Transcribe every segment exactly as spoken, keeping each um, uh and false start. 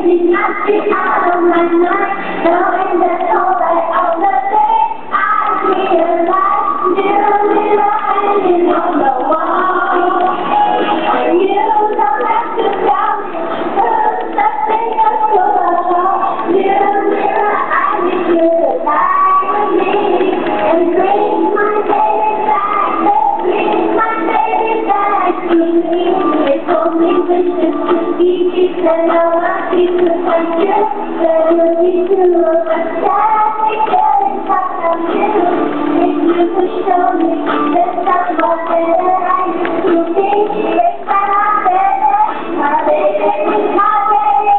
did not get out of my mind, knowing that all right on the day I realized mirror, mirror hanging on the wall. You don't have to tell me, 'cause nothing else will allow. Mirror, mirror, I need you to lie with me and bring my baby back, bring my baby back to me. If only wishes could be deep, then I want you to forget that you need to understand me, getting back on you. If you could show me that I'm more better I used to be, break my heart better, my baby, my baby,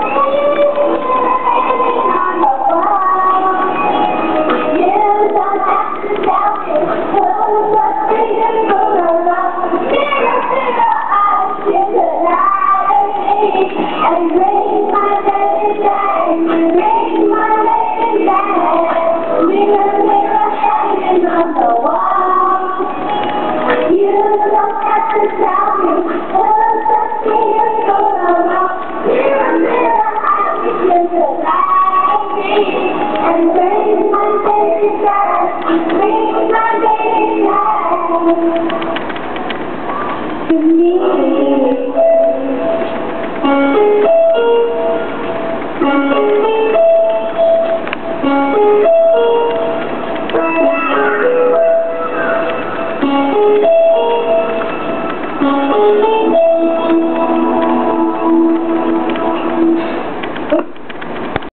hanging on the wall. You don't have to tell me, 'cause nothing is gonna wrong. Mirror, mirror, I want you to lie to me and bring my baby back, bring my baby back. Mirror, mirror, hanging on the wall. You don't have to tell me, 'cause nothing is gonna wrong. Mirror, mirror, I want you to lie to me and bring my baby back, bring